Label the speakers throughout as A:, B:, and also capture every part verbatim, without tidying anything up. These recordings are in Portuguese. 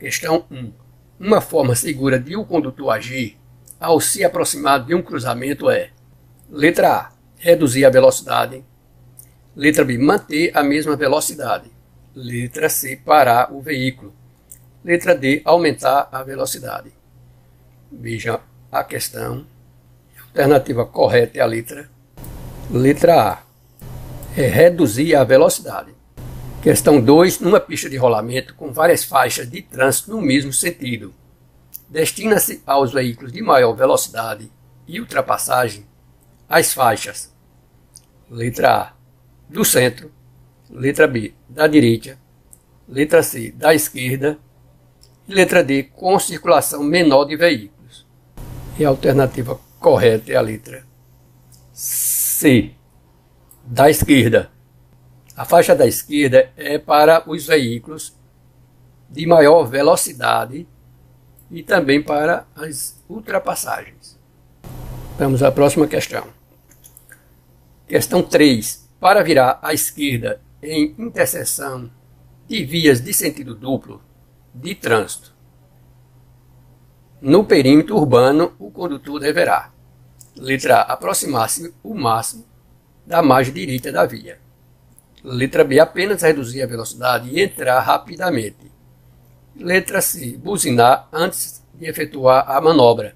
A: Questão um. Uma forma segura de o condutor agir ao se aproximar de um cruzamento é: letra A, reduzir a velocidade. Letra B, manter a mesma velocidade. Letra C, parar o veículo. Letra D, aumentar a velocidade. Veja a questão. A alternativa correta é a letra. Letra A, é reduzir a velocidade. Questão dois. Numa pista de rolamento com várias faixas de trânsito no mesmo sentido, destina-se aos veículos de maior velocidade e ultrapassagem as faixas. Letra A, do centro. Letra B, da direita. Letra C, da esquerda. E letra D, com circulação menor de veículos. E a alternativa correta é a letra C, da esquerda. A faixa da esquerda é para os veículos de maior velocidade e também para as ultrapassagens. Vamos à próxima questão. Questão três. Para virar à esquerda em interseção de vias de sentido duplo de trânsito, no perímetro urbano, o condutor deverá: letra A, aproximar-se o máximo da margem direita da via. Letra B, apenas reduzir a velocidade e entrar rapidamente. Letra C, buzinar antes de efetuar a manobra.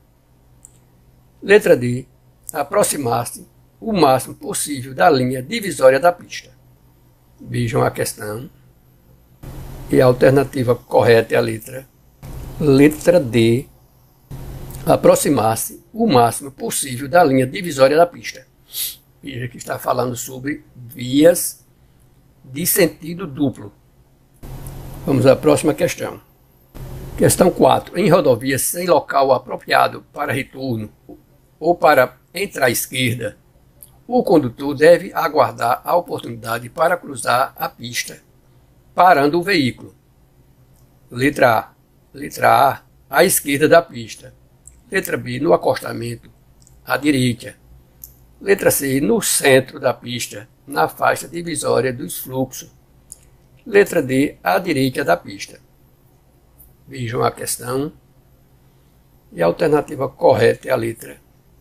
A: Letra D, aproximar-se o máximo possível da linha divisória da pista. Vejam a questão. E a alternativa correta é a letra. Letra D, aproximar-se o máximo possível da linha divisória da pista. Veja que está falando sobre vias de sentido duplo. Vamos à próxima questão. Questão quatro. Em rodovias sem local apropriado para retorno ou para entrar à esquerda, o condutor deve aguardar a oportunidade para cruzar a pista, parando o veículo. Letra A. Letra A, à esquerda da pista. Letra B, no acostamento, à direita. Letra C, no centro da pista, na faixa divisória dos fluxos. Letra D, à direita da pista. Vejam a questão. E a alternativa correta é a letra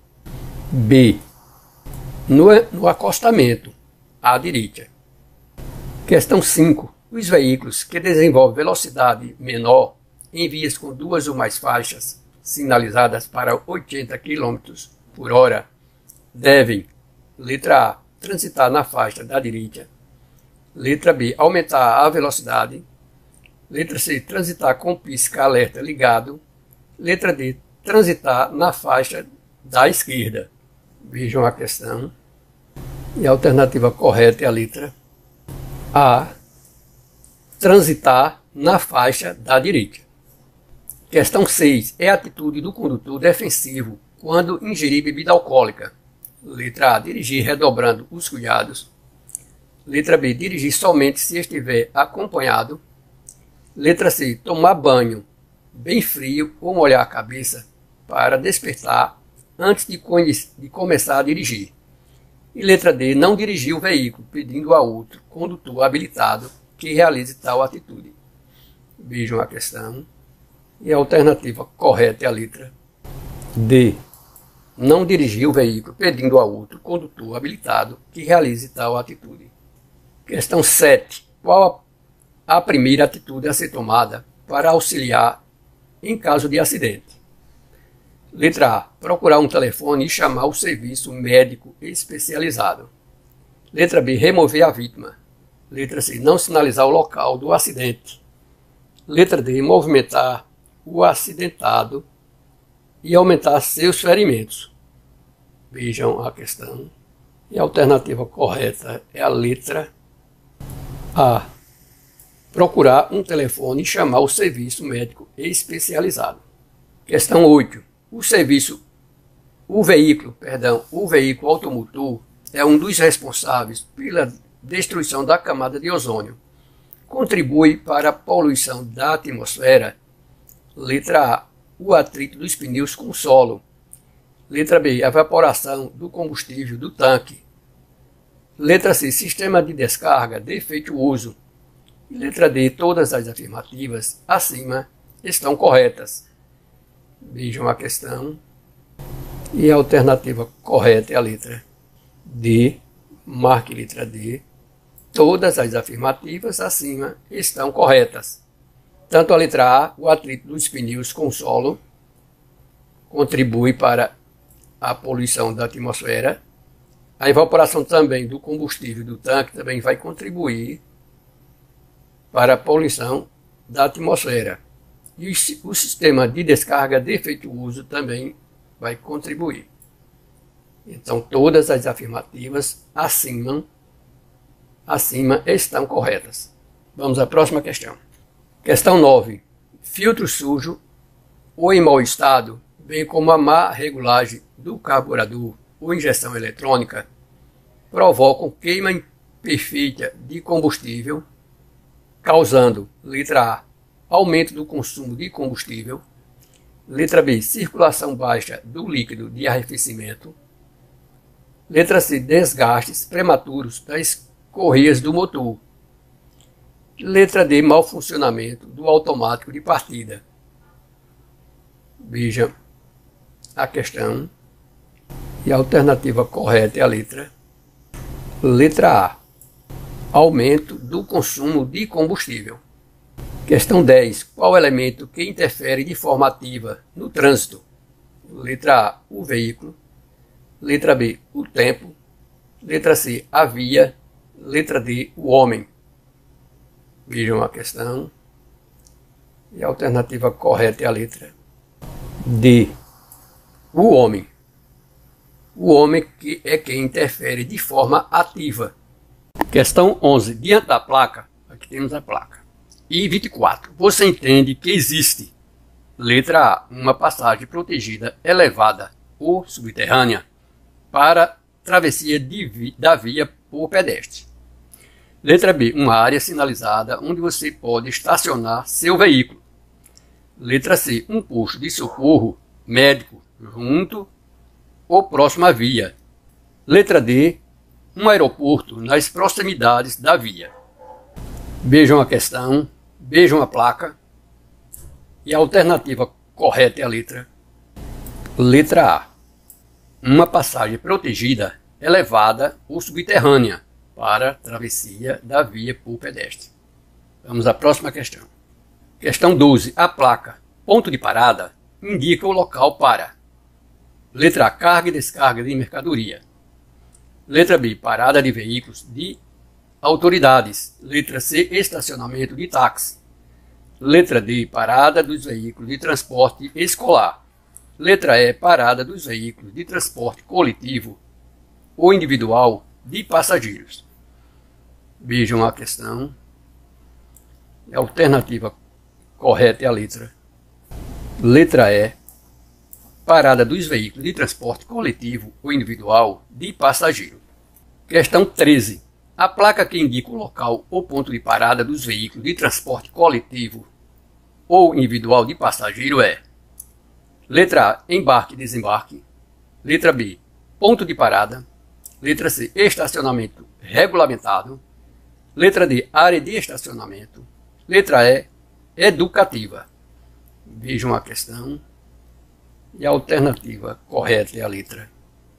A: B, no, no acostamento, à direita. Questão cinco. Os veículos que desenvolvem velocidade menor em vias com duas ou mais faixas sinalizadas para oitenta quilômetros por hora devem: letra A, transitar na faixa da direita. Letra B, aumentar a velocidade. Letra C, transitar com pisca-alerta ligado. Letra D, transitar na faixa da esquerda. Vejam a questão. E a alternativa correta é a letra A, transitar na faixa da direita. Questão seis. É a atitude do condutor defensivo quando ingerir bebida alcoólica. Letra A, dirigir redobrando os cuidados. Letra B, dirigir somente se estiver acompanhado. Letra C, tomar banho bem frio ou molhar a cabeça para despertar antes de, de começar a dirigir. E letra D, não dirigir o veículo, pedindo a outro condutor habilitado que realize tal atitude. Vejam a questão. E a alternativa correta é a letra D, não dirigir o veículo, pedindo a outro condutor habilitado que realize tal atitude. Questão sete. Qual a primeira atitude a ser tomada para auxiliar em caso de acidente? Letra A, procurar um telefone e chamar o serviço médico especializado. Letra B, remover a vítima. Letra C, não sinalizar o local do acidente. Letra D, movimentar o acidentado e aumentar seus ferimentos. Vejam a questão. E a alternativa correta é a letra A, procurar um telefone e chamar o serviço médico especializado. Questão oito. O serviço, o veículo, perdão, o veículo automotor é um dos responsáveis pela destruição da camada de ozônio. Contribui para a poluição da atmosfera. Letra A, o atrito dos pneus com o solo. Letra B, a evaporação do combustível do tanque. Letra C, sistema de descarga defeituoso. E letra D, todas as afirmativas acima estão corretas. Vejam a questão. E a alternativa correta é a letra D. Marque letra D. Todas as afirmativas acima estão corretas. Tanto a letra A, o atrito dos pneus com o solo, contribui para a poluição da atmosfera. A evaporação também do combustível do tanque também vai contribuir para a poluição da atmosfera. E o sistema de descarga defeituoso também vai contribuir. Então, todas as afirmativas acima, acima estão corretas. Vamos à próxima questão. Questão nove. Filtro sujo ou em mau estado, bem como a má regulagem do carburador ou injeção eletrônica, provocam queima imperfeita de combustível, causando, letra A, aumento do consumo de combustível, letra B, circulação baixa do líquido de arrefecimento, letra C, desgastes prematuros das correias do motor, letra D, mau funcionamento do automático de partida. Veja a questão. E a alternativa correta é a letra letra A, aumento do consumo de combustível. Questão dez. Qual elemento que interfere de forma ativa no trânsito? Letra A, o veículo. Letra B, o tempo. Letra C, a via. Letra D, o homem. Vejam a questão. E a alternativa correta é a letra D, o homem. O homem que é quem interfere de forma ativa. Questão onze. Diante da placa, aqui temos a placa. I vinte e quatro. Você entende que existe, letra A, uma passagem protegida elevada ou subterrânea para travessia de vi da via por pedestre. Letra B, uma área sinalizada onde você pode estacionar seu veículo. Letra C, um posto de socorro médico junto ou próximo à via. Letra D, um aeroporto nas proximidades da via. Vejam a questão, vejam a placa. E a alternativa correta é a letra letra A, uma passagem protegida elevada ou subterrânea para travessia da via por pedestre. Vamos à próxima questão. Questão doze. A placa ponto de parada indica o local para letra A, carga e descarga de mercadoria. Letra B, parada de veículos de autoridades. Letra C, estacionamento de táxi. Letra D, parada dos veículos de transporte escolar. Letra E, parada dos veículos de transporte coletivo ou individual de passageiros. Vejam a questão. A alternativa correta é a letra letra E, parada dos veículos de transporte coletivo ou individual de passageiro. Questão treze. A placa que indica o local ou ponto de parada dos veículos de transporte coletivo ou individual de passageiro é letra A, embarque e desembarque. Letra B, ponto de parada. Letra C, estacionamento regulamentado. Letra D, área de estacionamento. Letra E, educativa. Vejam a questão. E a alternativa correta é a letra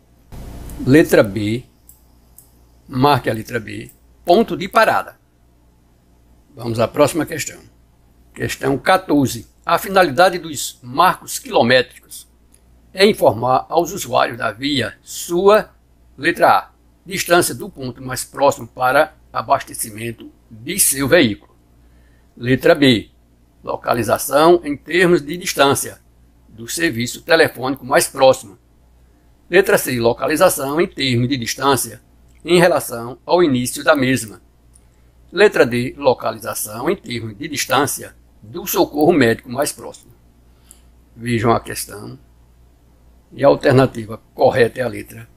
A: letra B. Marque a letra B, ponto de parada. Vamos à próxima questão. Questão quatorze. A finalidade dos marcos quilométricos é informar aos usuários da via sua, letra A, distância do ponto mais próximo para abastecimento de seu veículo. Letra B, localização em termos de distância do serviço telefônico mais próximo. Letra C, localização em termos de distância em relação ao início da mesma. Letra D, localização em termos de distância do socorro médico mais próximo. Vejam a questão. E a alternativa correta é a letra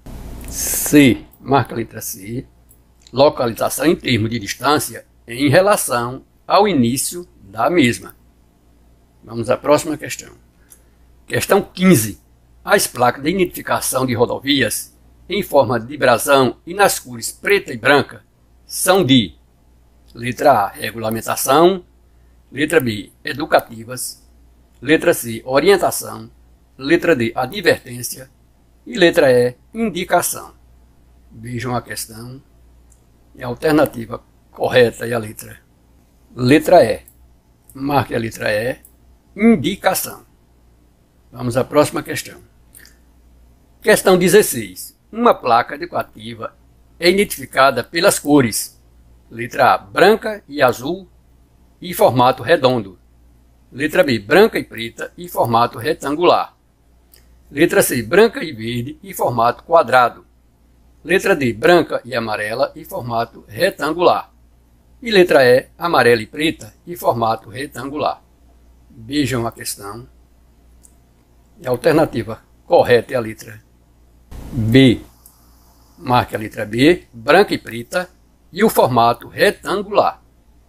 A: C. Marca a letra C. Localização em termos de distância em relação ao início da mesma. Vamos à próxima questão. Questão quinze. As placas de identificação de rodovias em forma de brasão e nas cores preta e branca são de letra A, regulamentação, Letra B, educativas. Letra C, orientação. Letra D, advertência. E letra E, indicação. Vejam a questão. E a alternativa correta é a letra. Letra E. Marque a letra E. Indicação. Vamos à próxima questão. Questão dezesseis. Uma placa educativa é identificada pelas cores. Letra A, branca e azul e formato redondo. Letra B, branca e preta e formato retangular. Letra C, branca e verde e formato quadrado. Letra D, branca e amarela e formato retangular. E letra E, amarela e preta e formato retangular. Vejam a questão. E a alternativa correta é a letra B. Marque a letra B, branca e preta e o formato retangular.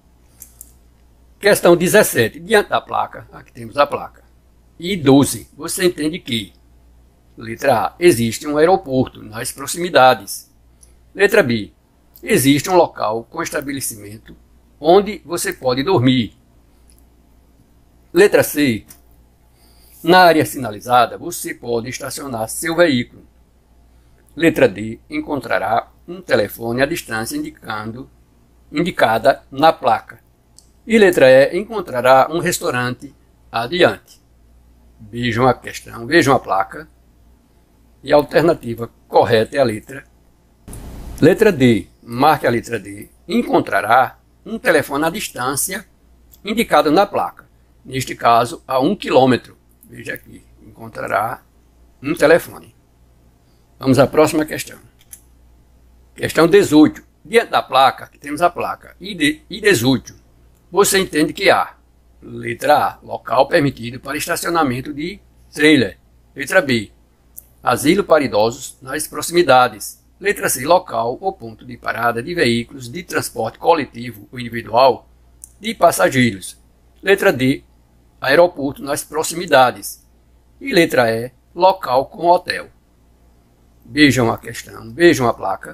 A: Questão dezessete. Diante da placa, aqui temos a placa. E doze. Você entende que letra A, existe um aeroporto nas proximidades. Letra B, existe um local com estabelecimento onde você pode dormir. Letra C, na área sinalizada você pode estacionar seu veículo. Letra D, encontrará um telefone à distância indicando, indicada na placa. E letra E, encontrará um restaurante adiante. Vejam a questão, vejam a placa. E a alternativa correta é a letra. Letra D, marque a letra D. Encontrará um telefone à distância indicado na placa. Neste caso, a um quilômetro. Veja aqui, encontrará um telefone. Vamos à próxima questão. Questão dezoito. Diante da placa, aqui temos a placa I dezoito. Você entende que há. Letra A, local permitido para estacionamento de trailer. Letra B, asilo para idosos nas proximidades. Letra C, local ou ponto de parada de veículos de transporte coletivo ou individual de passageiros. Letra D, aeroporto nas proximidades. E letra E, local com hotel. Vejam a questão, vejam a placa.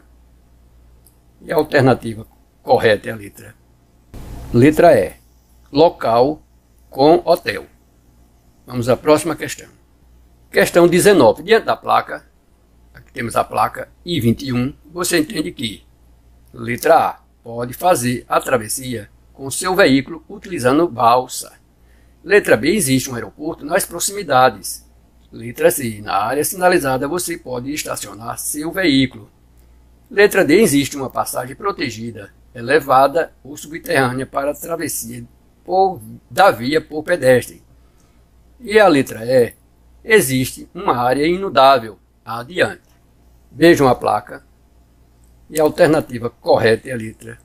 A: E a alternativa correta é a letra. Letra E, local com hotel. Vamos à próxima questão. Questão dezenove. Diante da placa, aqui temos a placa I vinte e um, você entende que letra A, pode fazer a travessia com seu veículo utilizando balsa. Letra B, existe um aeroporto nas proximidades. Letra C, na área sinalizada você pode estacionar seu veículo. Letra D, existe uma passagem protegida, elevada ou subterrânea para a travessia por, da via por pedestre. E a letra E, existe uma área inudável adiante. Vejam a placa. E a alternativa correta é a letra.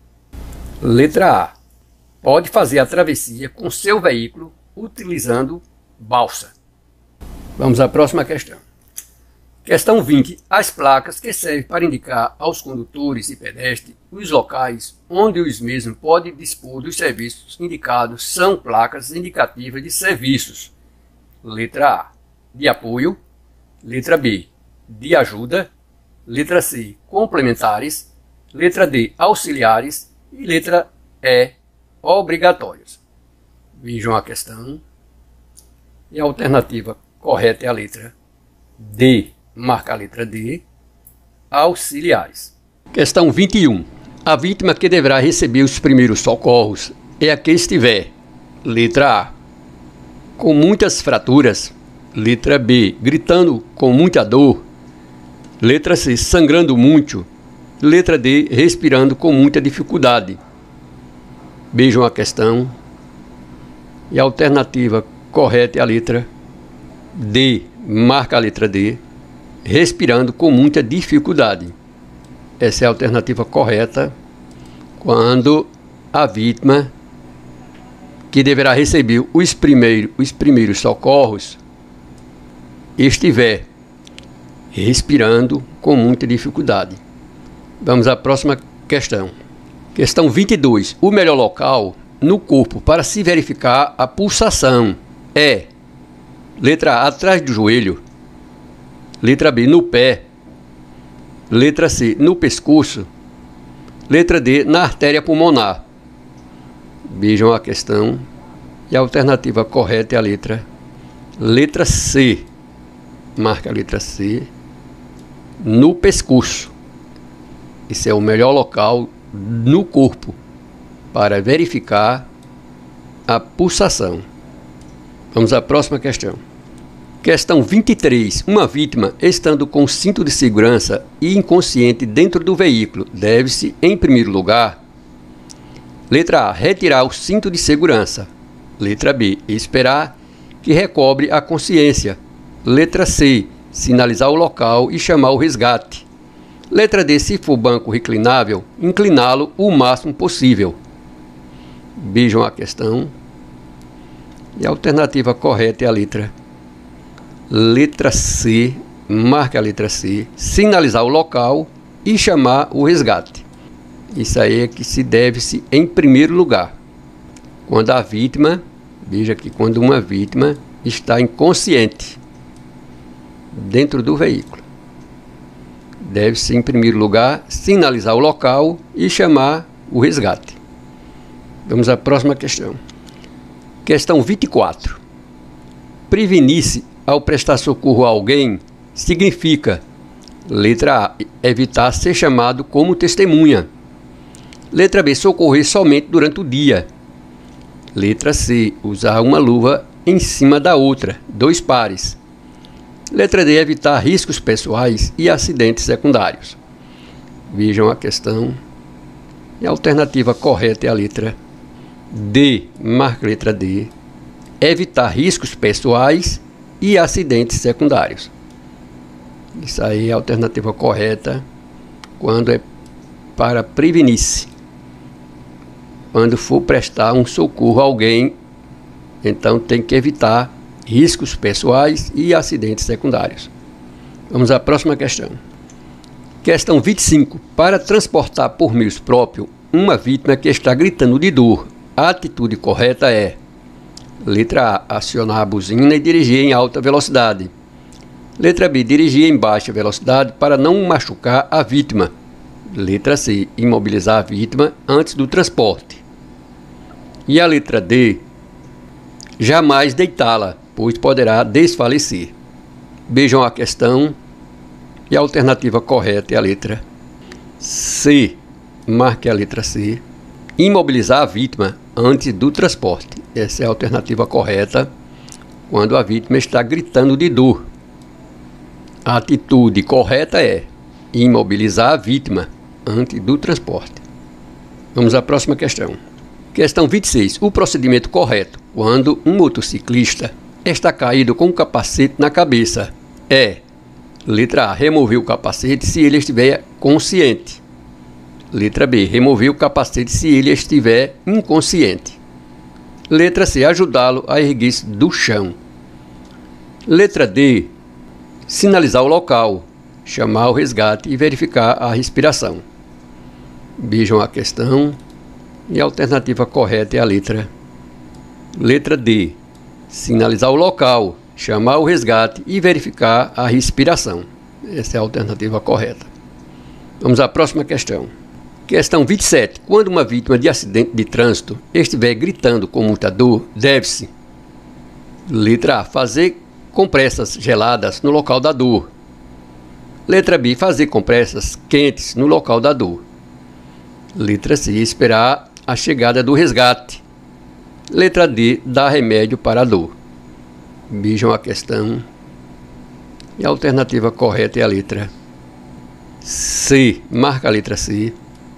A: Letra A, pode fazer a travessia com seu veículo utilizando balsa. Vamos à próxima questão. Questão vinte. As placas que servem para indicar aos condutores e pedestres os locais onde os mesmos podem dispor dos serviços indicados são placas indicativas de serviços. Letra A, de apoio. Letra B, de ajuda. Letra C, complementares. Letra D, auxiliares. E letra E, obrigatórios. Vejam a questão. E a alternativa correta é a letra D. Marca a letra D. Auxiliares. Questão vinte e um. A vítima que deverá receber os primeiros socorros é a que estiver. Letra A, com muitas fraturas. Letra B, gritando com muita dor. Letra C, sangrando muito. Letra D, respirando com muita dificuldade. Vejam a questão. E a alternativa correta é a letra D. Marca a letra D. Respirando com muita dificuldade. Essa é a alternativa correta quando a vítima que deverá receber os primeiros, os primeiros socorros estiver respirando com muita dificuldade. Vamos à próxima questão. Questão vinte e dois. O melhor local no corpo para se verificar a pulsação é: letra A, atrás do joelho. Letra B, no pé. Letra C, no pescoço. Letra D, na artéria pulmonar. Vejam a questão. E a alternativa correta é a letra, letra C. Marque a letra C. No pescoço. Esse é o melhor local no corpo para verificar a pulsação. Vamos à próxima questão. Questão vinte e três. Uma vítima estando com cinto de segurança e inconsciente dentro do veículo, deve-se, em primeiro lugar, letra A, retirar o cinto de segurança. Letra B, esperar que recobre a consciência. Letra C, sinalizar o local e chamar o resgate. Letra D, se for banco reclinável, incliná-lo o máximo possível. Vejam a questão. E a alternativa correta é a letra Letra C. Marque a letra C. Sinalizar o local e chamar o resgate. Isso aí é que se deve-se em primeiro lugar. Quando a vítima, veja que quando uma vítima está inconsciente dentro do veículo, deve-se em primeiro lugar sinalizar o local e chamar o resgate. Vamos à próxima questão. Questão vinte e quatro. Prevenir-se ao prestar socorro a alguém significa, letra A, evitar ser chamado como testemunha. Letra B, socorrer somente durante o dia. Letra C, usar uma luva em cima da outra, dois pares. Letra D, evitar riscos pessoais e acidentes secundários. Vejam a questão. E a alternativa correta é a letra D. Marque a letra D. Evitar riscos pessoais e acidentes secundários. Isso aí é a alternativa correta quando é para prevenir-se. Quando for prestar um socorro a alguém, então tem que evitar riscos pessoais e acidentes secundários. Vamos à próxima questão. Questão vinte e cinco. Para transportar por meios próprios uma vítima que está gritando de dor, a atitude correta é: letra A, acionar a buzina e dirigir em alta velocidade. Letra B, dirigir em baixa velocidade para não machucar a vítima. Letra C, imobilizar a vítima antes do transporte. E a letra D, jamais deitá-la, pois poderá desfalecer. Vejam a questão. E a alternativa correta é a letra C. Marque a letra C. Imobilizar a vítima antes do transporte. Essa é a alternativa correta quando a vítima está gritando de dor. A atitude correta é imobilizar a vítima antes do transporte. Vamos à próxima questão. Questão vinte e seis. O procedimento correto quando um motociclista está caído com o capacete na cabeça é: letra A, remover o capacete se ele estiver consciente. Letra B, remover o capacete se ele estiver inconsciente. Letra C, ajudá-lo a erguer-se do chão. Letra D, sinalizar o local, chamar o resgate e verificar a respiração. Vejam a questão. E a alternativa correta é a letra Letra D, sinalizar o local, chamar o resgate e verificar a respiração. Essa é a alternativa correta. Vamos à próxima questão. Questão vinte e sete. Quando uma vítima de acidente de trânsito estiver gritando com muita dor, deve-se: letra A, fazer compressas geladas no local da dor. Letra B, fazer compressas quentes no local da dor. Letra C, esperar a chegada do resgate. Letra D, dar remédio para a dor. Vejam a questão. E a alternativa correta é a letra C. Marca a letra C.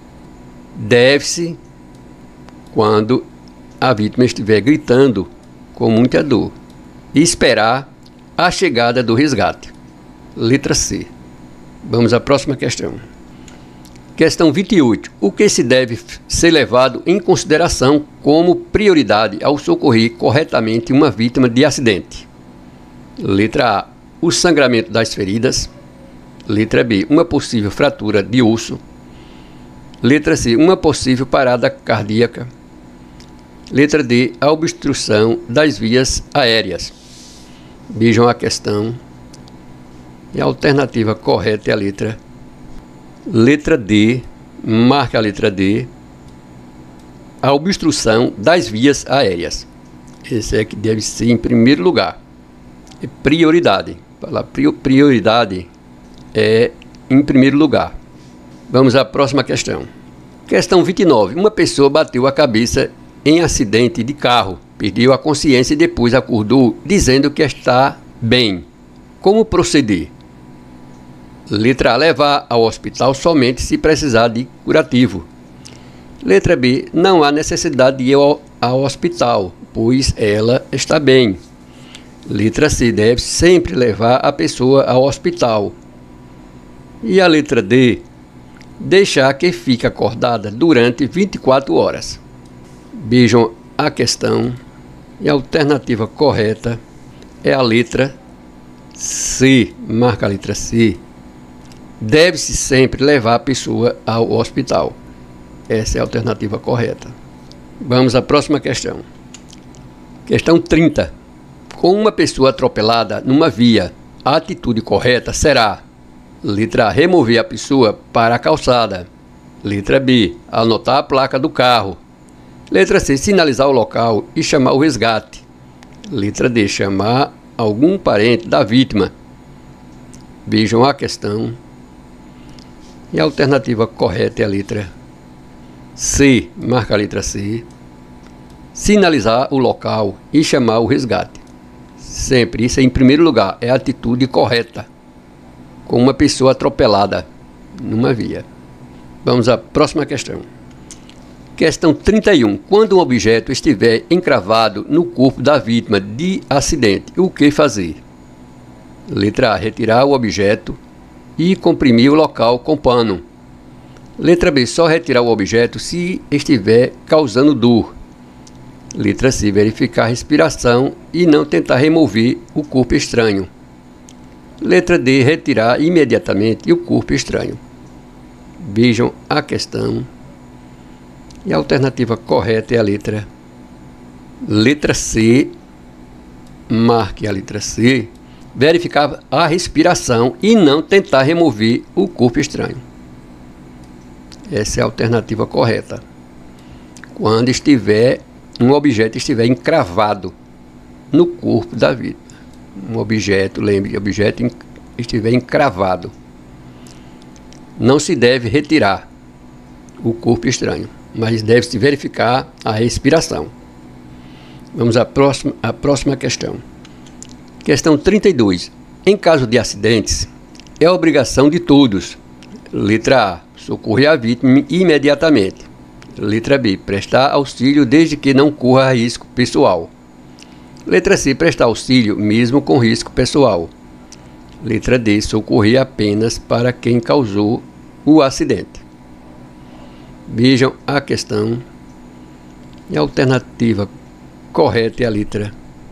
A: Deve-se quando a vítima estiver gritando com muita dor e esperar a chegada do resgate. Letra C. Vamos à próxima questão. Questão vinte e oito. O que se deve ser levado em consideração como prioridade ao socorrer corretamente uma vítima de acidente? Letra A, o sangramento das feridas. Letra B, uma possível fratura de osso. Letra C, uma possível parada cardíaca. Letra D, a obstrução das vias aéreas. Vejam a questão. E a alternativa correta é a letra Letra D. Marca a letra D. a obstrução das vias aéreas. Esse é que deve ser em primeiro lugar. É prioridade. Falar prioridade é em primeiro lugar. Vamos à próxima questão. Questão vinte e nove. Uma pessoa bateu a cabeça em acidente de carro, perdeu a consciência e depois acordou dizendo que está bem. Como proceder? Letra A. Levar ao hospital somente se precisar de curativo. Letra B. Não há necessidade de ir ao, ao hospital, pois ela está bem. Letra C. Deve sempre levar a pessoa ao hospital. E a letra D. Deixar que fique acordada durante vinte e quatro horas. Vejam a questão e a alternativa correta é a letra C. Marca a letra C. Deve-se sempre levar a pessoa ao hospital. Essa é a alternativa correta. Vamos à próxima questão. Questão trinta. Com uma pessoa atropelada numa via, a atitude correta será: letra A. Remover a pessoa para a calçada. Letra B. Anotar a placa do carro. Letra C. Sinalizar o local e chamar o resgate. Letra D. Chamar algum parente da vítima. Vejam a questão. E a alternativa correta é a letra C. Marca a letra C. Sinalizar o local e chamar o resgate. Sempre, isso é em primeiro lugar, é a atitude correta. Com uma pessoa atropelada numa via. Vamos à próxima questão. Questão trinta e um. Quando um objeto estiver encravado no corpo da vítima de acidente, o que fazer? Letra A. Retirar o objeto e comprimir o local com pano. Letra B. Só retirar o objeto se estiver causando dor. Letra C. Verificar a respiração e não tentar remover o corpo estranho. Letra D. Retirar imediatamente o corpo estranho. Vejam a questão. E a alternativa correta é a letra Letra C. Marque a letra C. Verificar a respiração e não tentar remover o corpo estranho. Essa é a alternativa correta. Quando estiver um objeto estiver encravado no corpo da vítima. Um objeto, lembre, objeto estiver encravado. Não se deve retirar o corpo estranho, mas deve-se verificar a respiração. Vamos à próxima, à próxima questão. Questão trinta e dois. Em caso de acidentes, é obrigação de todos. Letra A. Socorrer a vítima imediatamente. Letra B. Prestar auxílio desde que não corra risco pessoal. Letra C. Prestar auxílio mesmo com risco pessoal. Letra D. Socorrer apenas para quem causou o acidente. Vejam a questão. E a alternativa correta é a letra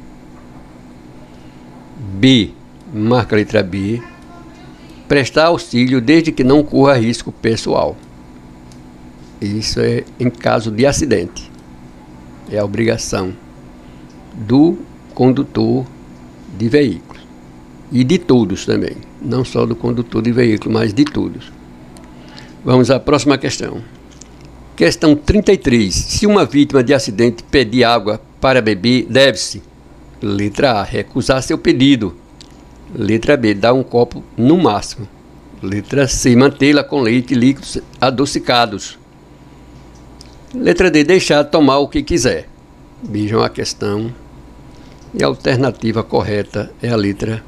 A: B. Marca a letra B. Prestar auxílio desde que não corra risco pessoal. Isso é em caso de acidente. É a obrigação do condutor de veículos. E de todos também. Não só do condutor de veículo, mas de todos. Vamos à próxima questão. Questão trinta e três. Se uma vítima de acidente pedir água para beber, deve-se: letra A. Recusar seu pedido. Letra B. Dar um copo no máximo. Letra C. Mantê-la com leite e líquidos adocicados. Letra D. Deixar tomar o que quiser. Vejam a questão. E a alternativa correta é a letra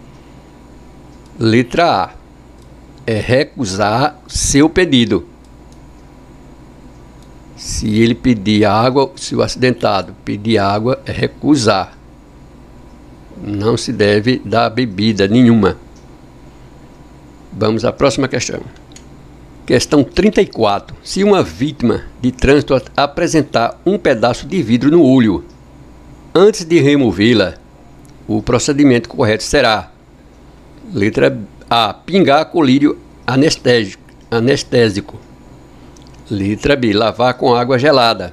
A: Letra A. É recusar seu pedido. Se ele pedir água, se o acidentado pedir água, é recusar. Não se deve dar bebida nenhuma. Vamos à próxima questão. Questão trinta e quatro. Se uma vítima de trânsito apresentar um pedaço de vidro no olho, antes de removê-la, o procedimento correto será: letra A. Pingar colírio anestésico. anestésico. Letra B. Lavar com água gelada.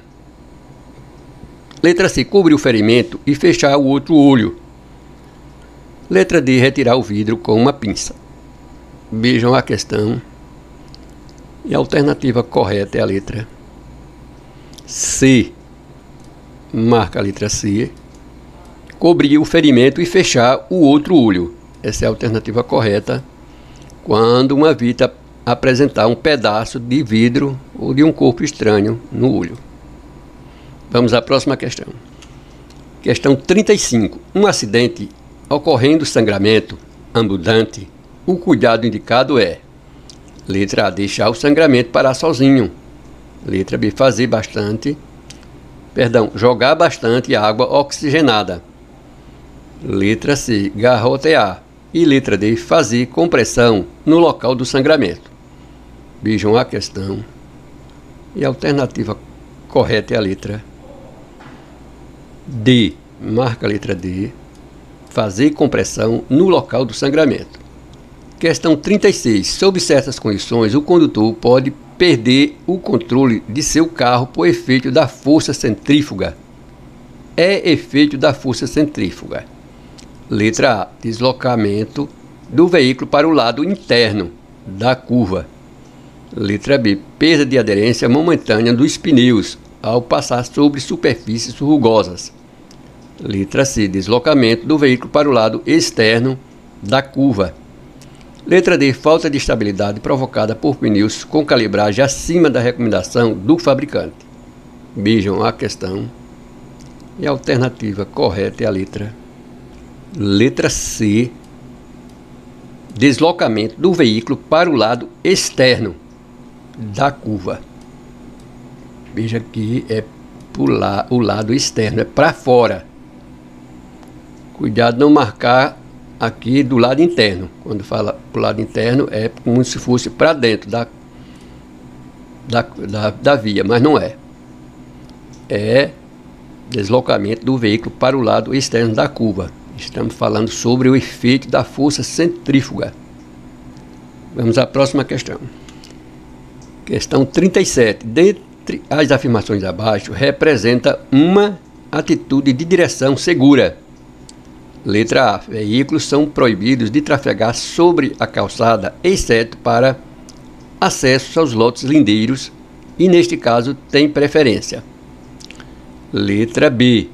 A: Letra C. Cobrir o ferimento e fechar o outro olho. Letra D. Retirar o vidro com uma pinça. Vejam a questão. E a alternativa correta é a letra C. Marca a letra C. Cobrir o ferimento e fechar o outro olho. Essa é a alternativa correta. Quando uma vítima apresentar um pedaço de vidro ou de um corpo estranho no olho. Vamos à próxima questão. Questão trinta e cinco. Um acidente ocorrendo sangramento abundante, o cuidado indicado é: letra A, deixar o sangramento parar sozinho. Letra B, fazer bastante, perdão, jogar bastante água oxigenada. Letra C, garrotear. E letra D, fazer compressão no local do sangramento. Vejam a questão. E a alternativa correta é a letra D. Marca a letra D. Fazer compressão no local do sangramento. Questão trinta e seis. Sob certas condições, o condutor pode perder o controle de seu carro por efeito da força centrífuga. É efeito da força centrífuga. Letra A, deslocamento do veículo para o lado interno da curva. Letra B, perda de aderência momentânea dos pneus ao passar sobre superfícies rugosas. Letra C, deslocamento do veículo para o lado externo da curva. Letra D, falta de estabilidade provocada por pneus com calibragem acima da recomendação do fabricante. Vejam a questão. E a alternativa correta é a letra Letra C, deslocamento do veículo para o lado externo da curva. Veja que é pular o lado externo, é para fora. Cuidado não marcar aqui do lado interno. Quando fala para o lado interno é como se fosse para dentro da, da, da, da via, mas não é. É deslocamento do veículo para o lado externo da curva. Estamos falando sobre o efeito da força centrífuga. Vamos à próxima questão. Questão trinta e sete. Dentre as afirmações abaixo, representa uma atitude de direção segura. Letra A. Veículos são proibidos de trafegar sobre a calçada, exceto para acesso aos lotes lindeiros, e neste caso tem preferência. Letra B.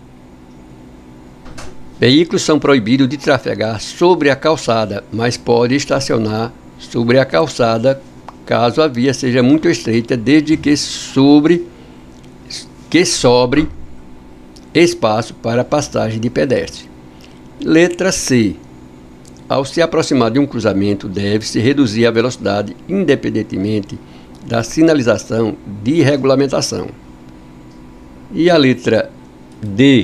A: Veículos são proibidos de trafegar sobre a calçada, mas pode estacionar sobre a calçada caso a via seja muito estreita, desde que sobre que sobre espaço para passagem de pedestre. Letra C. Ao se aproximar de um cruzamento, deve-se reduzir a velocidade independentemente da sinalização de regulamentação. E a letra D.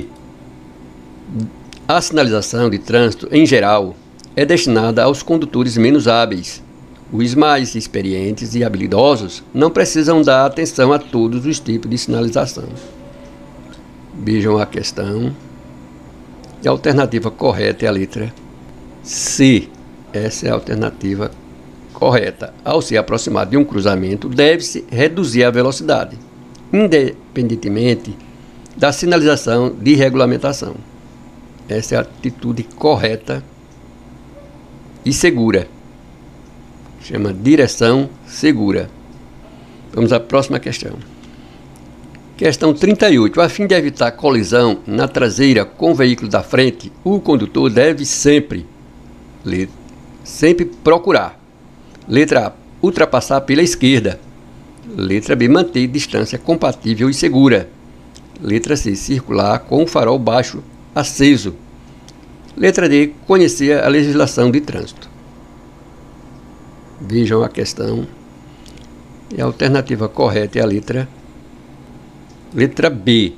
A: A sinalização de trânsito, em geral, é destinada aos condutores menos hábeis. Os mais experientes e habilidosos não precisam dar atenção a todos os tipos de sinalização. Vejam a questão. E a alternativa correta é a letra C. Essa é a alternativa correta. Ao se aproximar de um cruzamento, deve-se reduzir a velocidade, independentemente da sinalização de regulamentação. Essa é a atitude correta e segura. Chama direção segura. Vamos à próxima questão. Questão trinta e oito. A fim de evitar colisão na traseira com o veículo da frente, o condutor deve sempre, sempre procurar. Letra A, ultrapassar pela esquerda. Letra B, manter distância compatível e segura. Letra C, circular com o farol baixo aceso. Letra D, conhecer a legislação de trânsito. Vejam a questão. E a alternativa correta é a letra Letra B.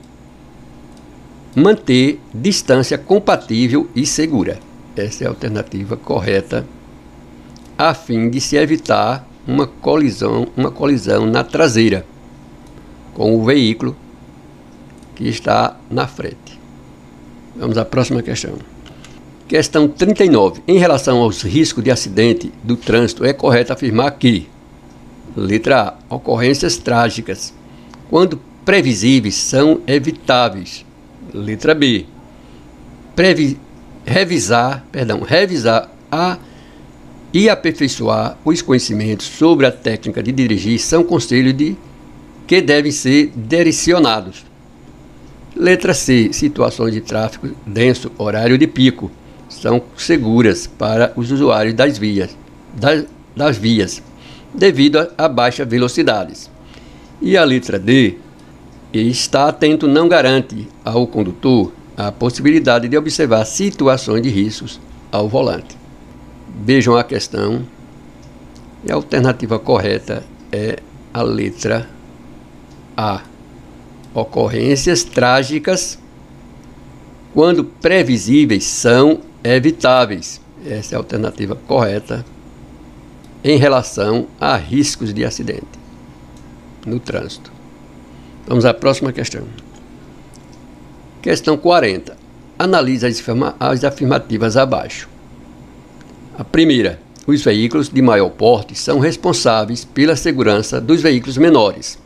A: Manter distância compatível e segura. Essa é a alternativa correta, a fim de se evitar uma colisão, uma colisão na traseira com o veículo que está na frente. Vamos à próxima questão. Questão trinta e nove. Em relação aos riscos de acidente do trânsito, é correto afirmar que: letra A, ocorrências trágicas, quando previsíveis, são evitáveis. Letra B, previ, revisar, perdão, revisar a, e aperfeiçoar os conhecimentos sobre a técnica de dirigir são conselhos de que devem ser direcionados. Letra C. Situações de tráfego denso, horário de pico, são seguras para os usuários das vias, das, das vias devido a, a baixas velocidades. E a letra D. Estar atento não garante ao condutor a possibilidade de observar situações de riscos ao volante. Vejam a questão. E a alternativa correta é a letra A. Ocorrências trágicas, quando previsíveis, são evitáveis. Essa é a alternativa correta em relação a riscos de acidente no trânsito. Vamos à próxima questão. Questão quarenta. Analise as, afirma- as afirmativas abaixo. A primeira. Os veículos de maior porte são responsáveis pela segurança dos veículos menores.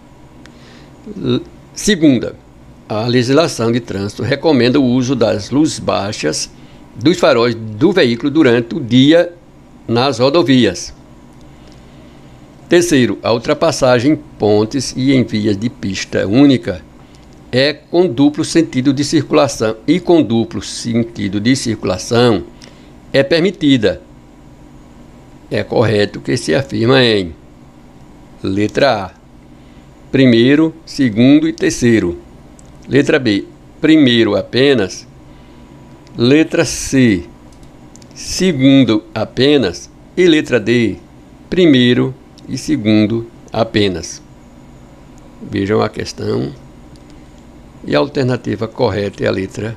A: Segunda, a legislação de trânsito recomenda o uso das luzes baixas dos faróis do veículo durante o dia nas rodovias. Terceiro, a ultrapassagem em pontes e em vias de pista única é com duplo sentido de circulação e com duplo sentido de circulação é permitida. É correto que se afirma em letra A. Primeiro, segundo e terceiro. Letra B. Primeiro apenas. Letra C. Segundo apenas. E letra D. Primeiro e segundo apenas. Vejam a questão. E a alternativa correta é a letra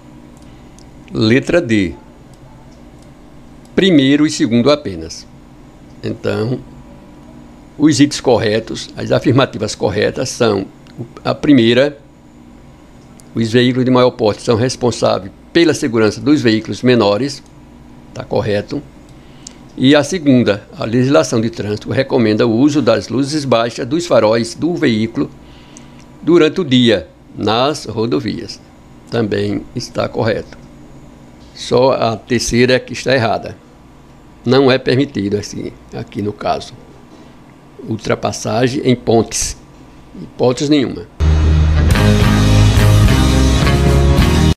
A: letra D. Primeiro e segundo apenas. Então, os itens corretos, as afirmativas corretas são a primeira, os veículos de maior porte são responsáveis pela segurança dos veículos menores, está correto. E a segunda, a legislação de trânsito recomenda o uso das luzes baixas dos faróis do veículo durante o dia nas rodovias, também está correto. Só a terceira é que está errada. Não é permitido assim, aqui no caso. Ultrapassagem em pontes. Hipótese nenhuma.